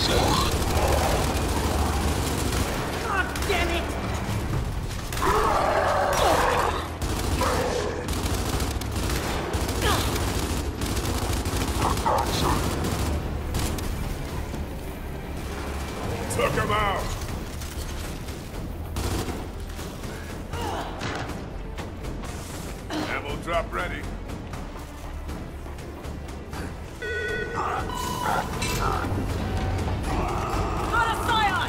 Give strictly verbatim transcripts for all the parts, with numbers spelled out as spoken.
damn it! Took him out! Ammo drop ready. Got a Scion!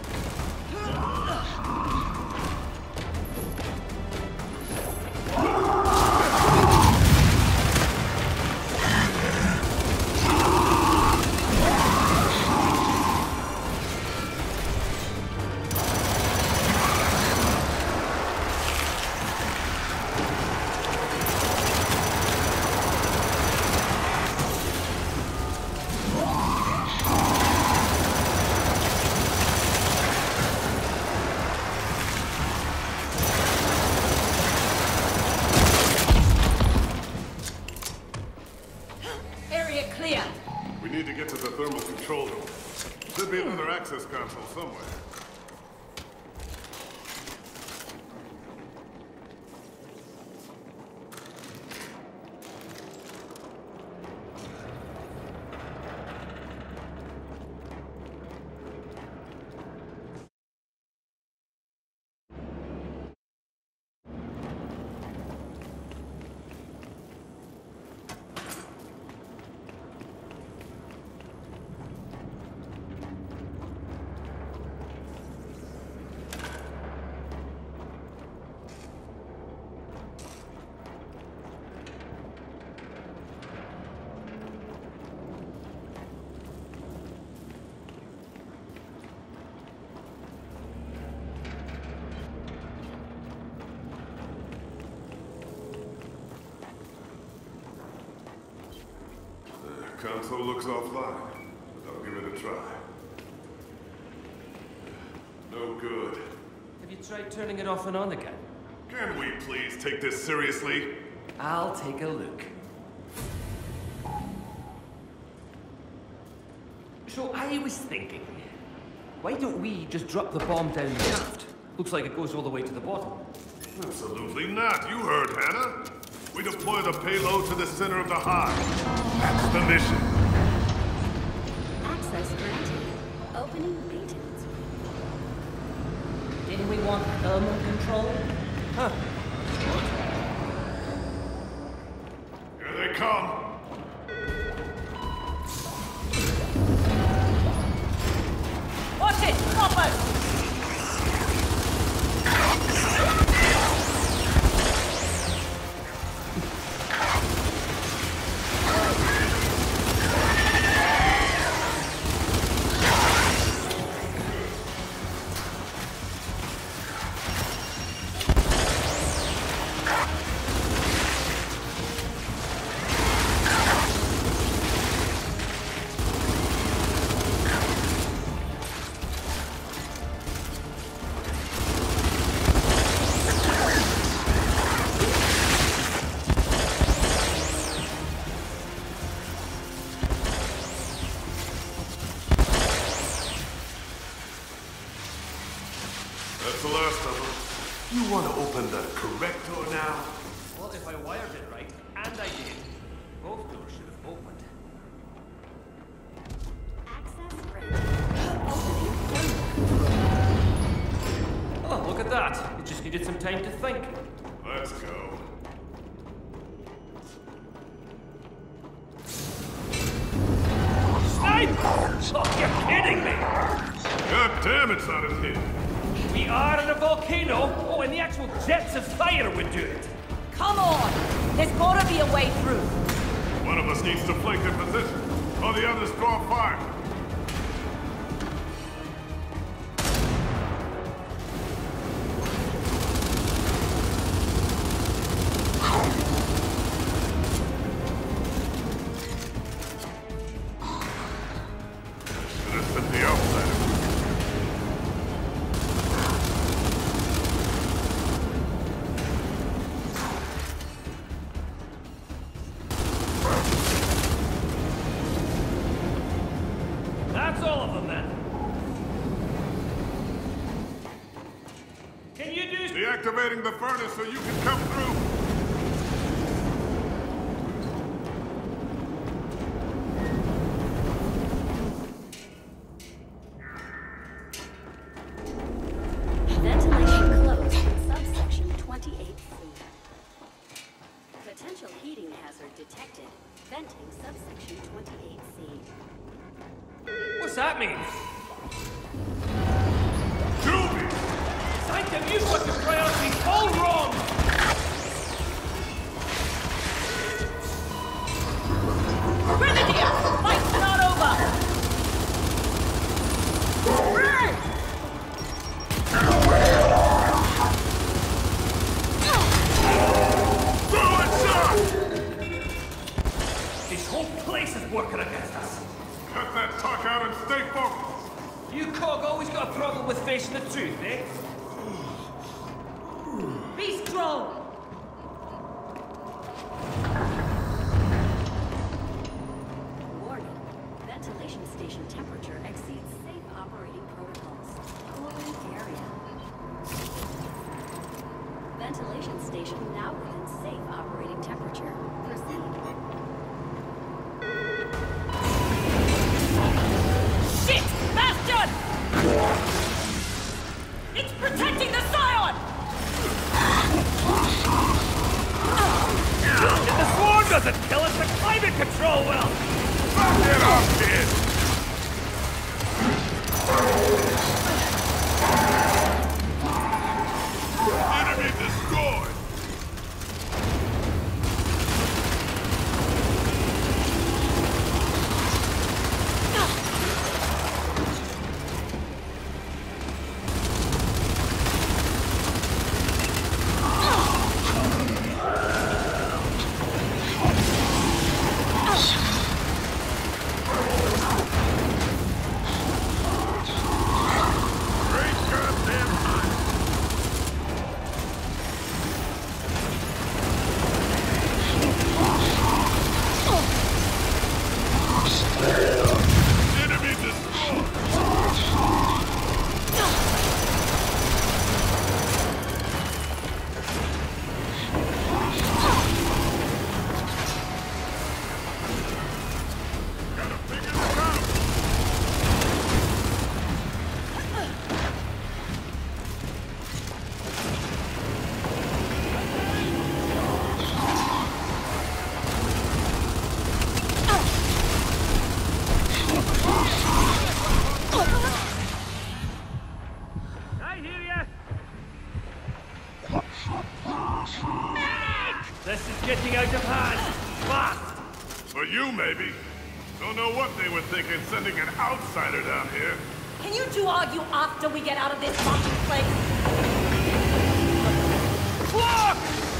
Area clear. We need to get to the thermal control room. Should be another access console somewhere. Console looks offline, but I'll give it a try. No good. Have you tried turning it off and on again? Can we please take this seriously? I'll take a look. So I was thinking, why don't we just drop the bomb down the shaft? Looks like it goes all the way to the bottom. Absolutely not. You heard Hannah. We deploy the payload to the center of the hive. That's the mission. Access granted. Opening maintenance. Didn't we want thermal control? Huh. Here they come. Watch it! Stop us! That's the last of them. You want to open the correct door now? Well, if I wired it right, and I did, both doors should have opened. Access granted. Oh, look at that. It just needed some time to think. Let's go. Snipers! Oh, you're kidding me! God damn, it's not as hit. We are in a volcano. Oh, and the actual jets of fire would do it. Come on! There's gotta be a way through. One of us needs to flank their position, while the others draw fire. This is the outsider. all of them then. Can you do... Deactivating the furnace so you can come through. Ventilation closed in subsection twenty-eight C. Potential heating hazard detected. Venting subsection twenty-eight C. What's that mean? Juby! Sanctum, you've got the priorities all wrong! Grenadier! Fight's not over! This whole place is working against us. Cut that talk out and stay focused. You cog always got a problem with facing the truth, eh? Be strong! Warning. Ventilation station temperature exceeds safe operating protocols. Cooling area. Ventilation station now within safe operating temperature. Proceed. Shit! Bastion! It's protecting the Scion! If the swarm doesn't kill us, the climate control will! Get off, kid! Enemy destroyed! Great goddamn hunt! Enemy destroyed! Gotta figure this out! I hear ya! This is getting out of hand! Fast! For you, maybe. Don't know what they were thinking sending an outsider down here. Can you two argue after we get out of this fucking place? Look!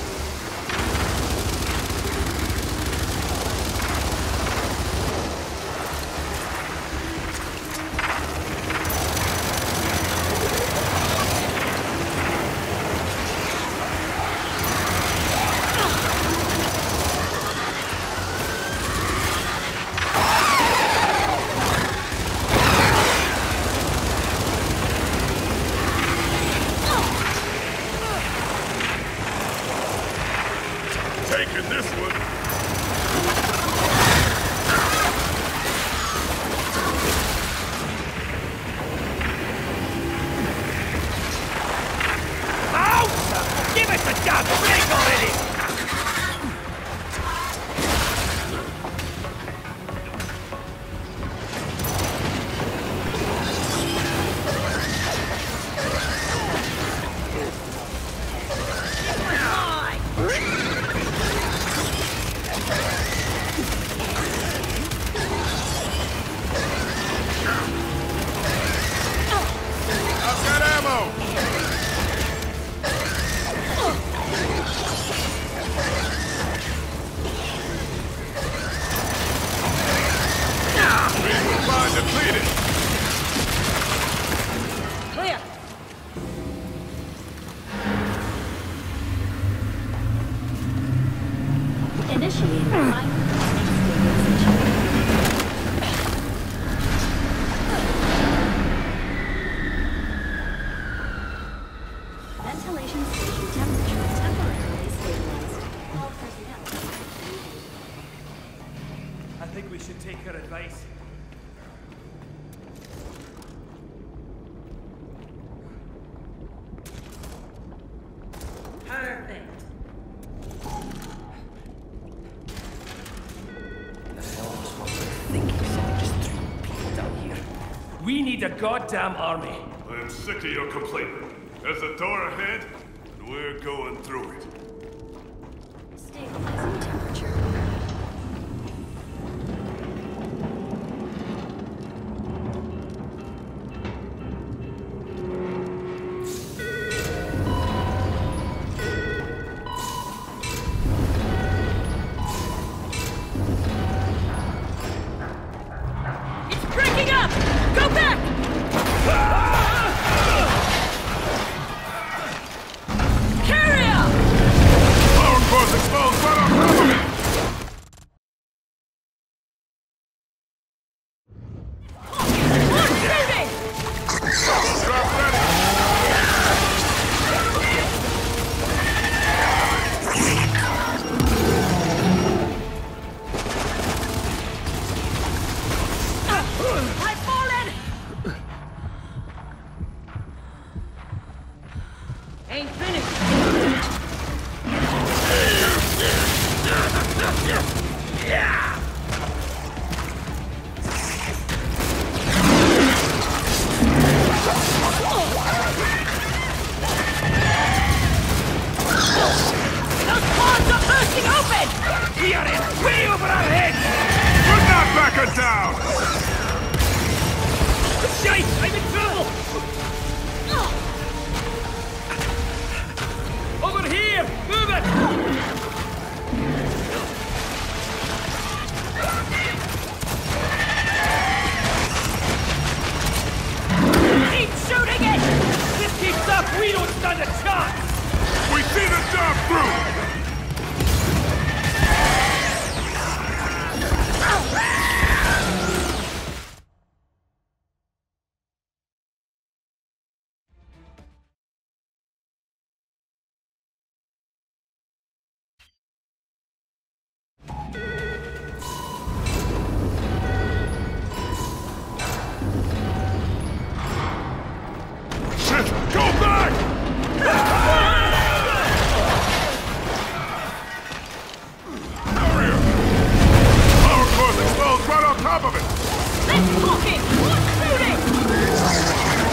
Taking this one. Out! Give us a damn break already! I've got ammo! Resupply depleted. Clear! Initiating final stabilization. think we should take her advice. Perfect. The Falls what we're thinking, so just threw people down here. We need a goddamn army. I'm sick of your complaining. There's a door ahead, and we're going through it. Stabilizing temperature. It's breaking up! Go back! Carrier! Power course exposed right on top of it! More shooting! Drop ready! I've fallen! Ain't finished. Those ponds are bursting open! We are in way over our heads! We're not backing down! Shite! I'm in trouble! Over here! Move it! Keep shooting it! This keeps up, we don't stand a chance! We see the job through! Shit! Go back! Area! Power course exposed right on top of it! Let's talk it! More shooting!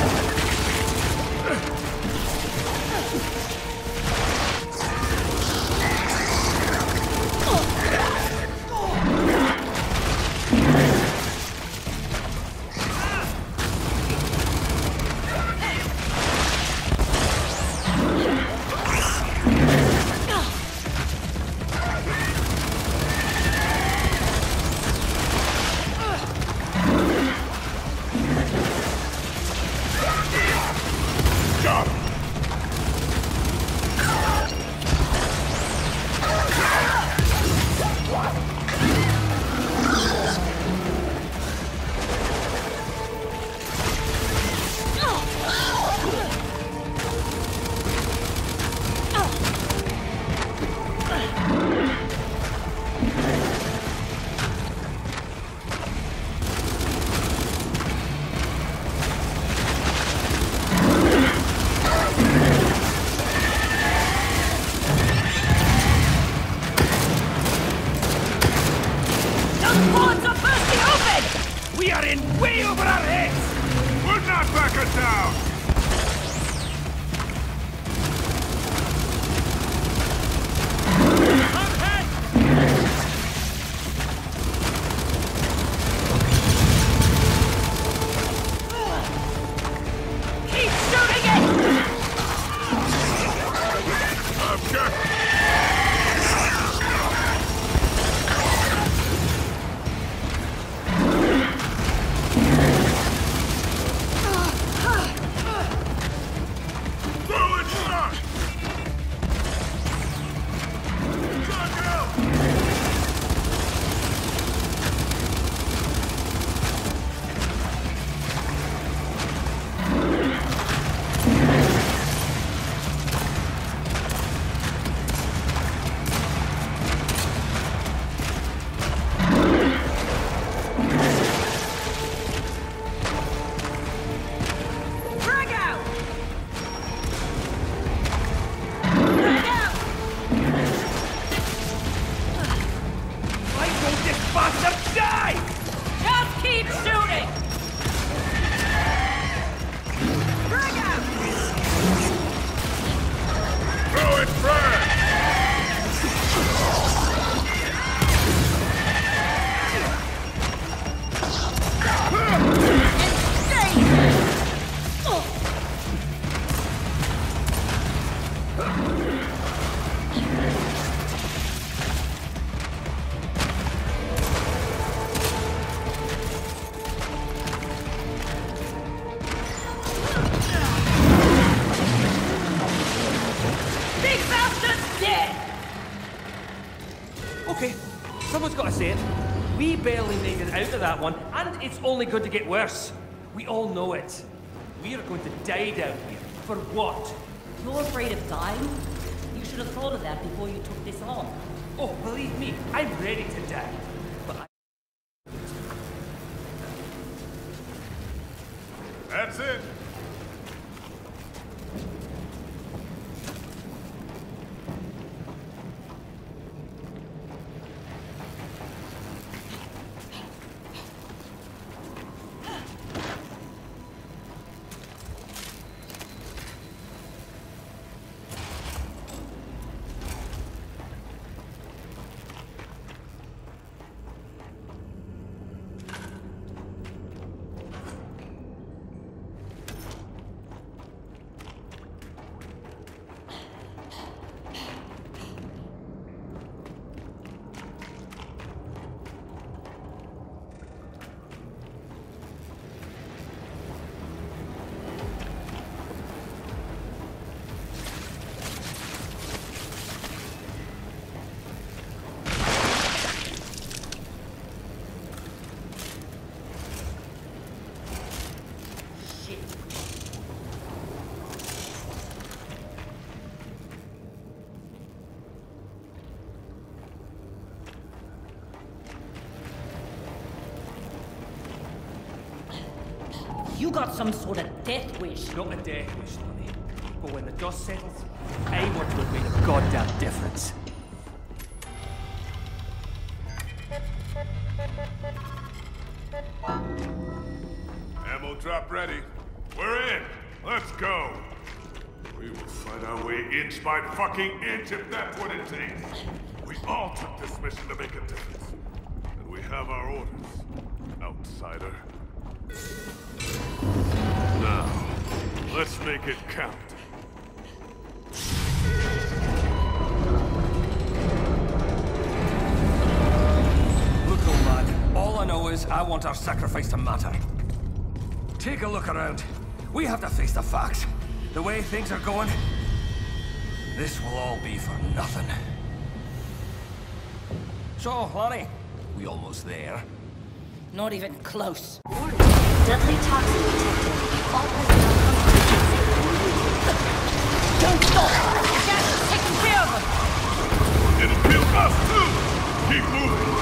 Got him! Those ponds are bursting open! We are in way over our heads! We're not backing down! Keep shooting it! I'm got Just die! Just keep shooting! Bring out! Throw it first! Okay, someone's got to say it. We barely made it out of that one, and it's only going to get worse. We all know it. We are going to die down here. For what? You're afraid of dying? You should have thought of that before you took this on. Oh, believe me, I'm ready to die. But I... That's it. You got some sort of death wish. Not a death wish, Sonny. But when the dust settles, I want to have made a goddamn difference. Ammo drop ready. We're in. Let's go. We will fight our way inch by fucking inch if that's what it takes. We all took this mission to make a difference. And we have our orders, outsider. Now, let's make it count. Look, old lad, all I know is I want our sacrifice to matter. Take a look around. We have to face the facts. The way things are going, this will all be for nothing. So, Lonnie, we almost there? Not even close. Deadly toxin detected. All personnel Don't stop! Jack's taking care of him! It'll kill us too! Keep moving!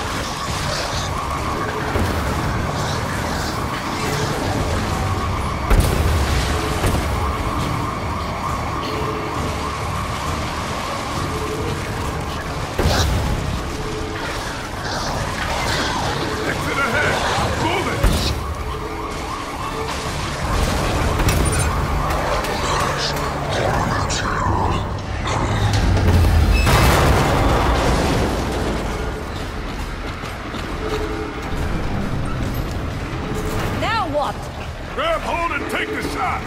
Exit ahead! Move it! Now what? Grab hold and take the shot!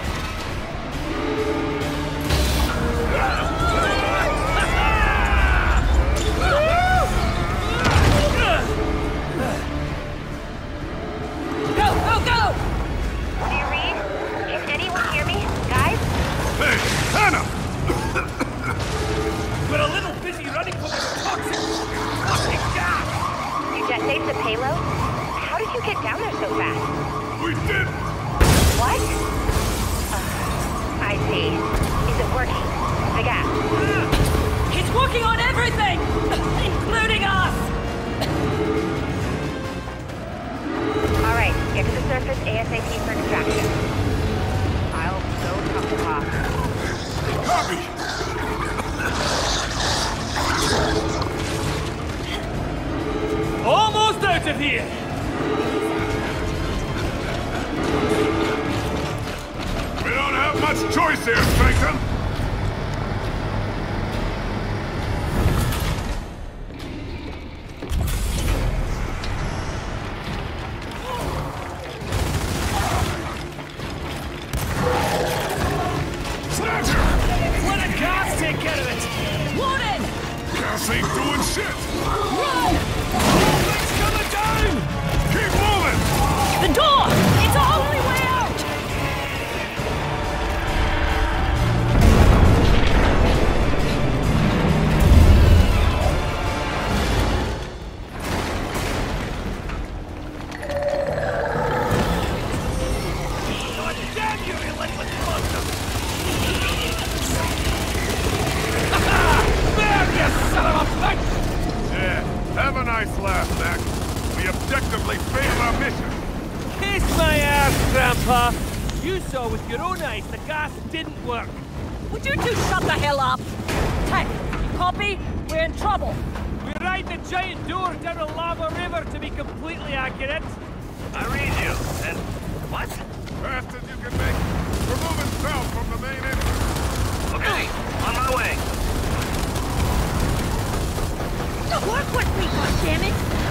Go, go, go! Do you read? Can anyone hear me? Guys? Hey, Hannah! We're a little busy running from this toxic, toxic gas! You detonate the payload? How did you get down there so fast? We did! What? Uh, I see. Is it working? The gas? It's working on everything! Including us! Alright, get to the surface ASAP for extraction. I'll go talk to Hawk. Copy! Oh out of here! We don't have much choice here, Strengton! Ain't doing shit! Run! It's coming down! Keep moving! The door! It's our only way out! God damn you, relentless monster! You son of a bitch! Yeah, have a nice laugh, Mac. We objectively failed our mission. Kiss my ass, Grandpa! You saw with your own eyes the gas didn't work. Would you two shut the hell up? Hey, you copy? We're in trouble. We ride the giant door down a lava river, to be completely accurate. I read you. And what? Fast as you can make. We're moving south from the main entrance. Okay, on my way. Work with me, goddammit!